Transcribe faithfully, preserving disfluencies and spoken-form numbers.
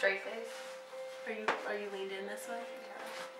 Straight face. Are you are you leaned in this way? Yeah.